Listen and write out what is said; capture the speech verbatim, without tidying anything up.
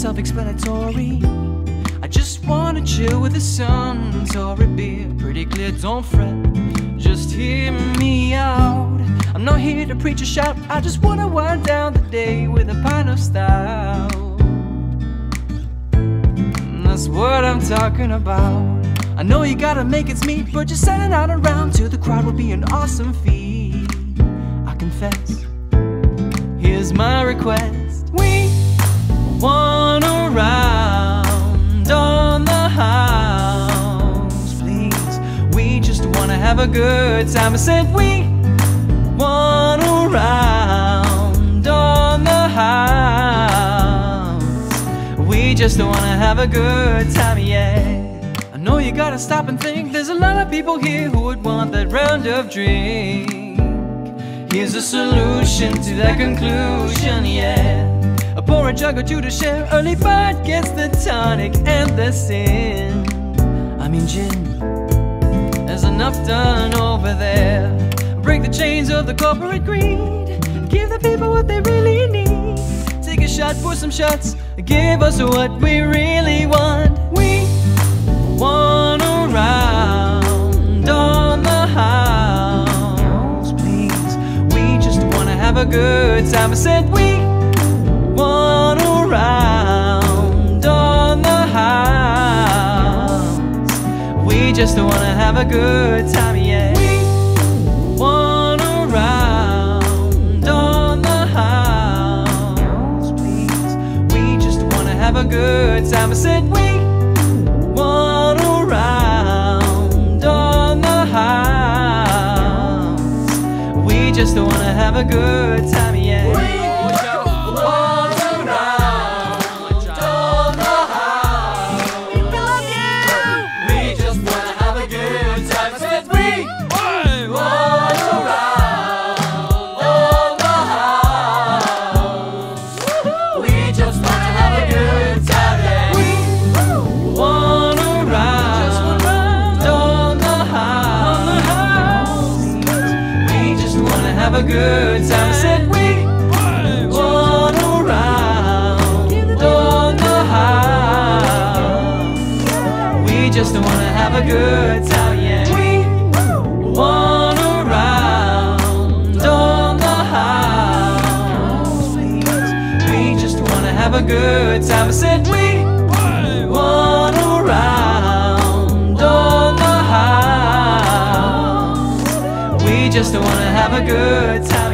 self-explanatory. I just wanna chill with the sun, Tory beer, pretty clear, don't fret, just hear me out. I'm not here to preach or shout, I just wanna wind down the day with a pint of stout. That's what I'm talking about. I know you gotta make ends meet, but just sending out around to the crowd would be an awesome feat. I confess, here's my request. We wanna round on the house, please. We just wanna have a good time. I said we wanna round on the house. We just wanna have a good time, yeah. I know you gotta stop and think, there's a lot of people here who would want that round of drink. Here's a solution to that conclusion, yeah. I pour a jug or two to share, early bird gets the tonic and the sin. I mean gin, there's enough done over there. Break the chains of the corporate greed, give the people what they really need. Take a shot for some shots, give us what we really want. We wanna round on the house, please. We just wanna have a good time. I said we wanna round on the house. We just wanna have a good time, yeah. We wanna round on the house, please. We just wanna have a good time. I said we wanna round on the house. We just wanna have a good time, yeah. We wanna round on the house. We love you. We just wanna have a good time. I said we wanna round on the house. We just wanna have a good time, yeah. We wanna round on the house. We just wanna have a good time. I said we wanna round on the house. We just wanna have a good time, yeah. We wanna round on the house, please. We just wanna have a good time. I said we wanna round on the house. We just wanna have a good time.